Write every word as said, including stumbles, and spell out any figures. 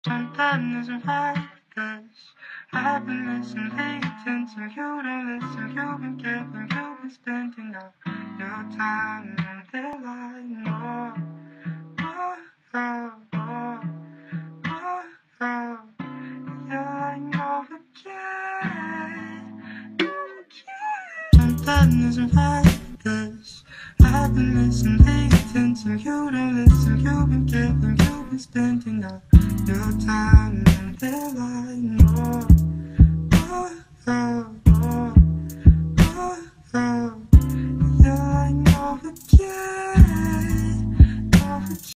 Sometimes isn't like this. I've been listening waiting till you don't listen. You've been giving, you've been spending all your time and their line. Oh, oh, oh, oh, oh, oh. Yeah, I know again, again. Sometimes isn't like this. I've been listening waiting till you don't listen. You've been giving, you've been spending all your time and their life.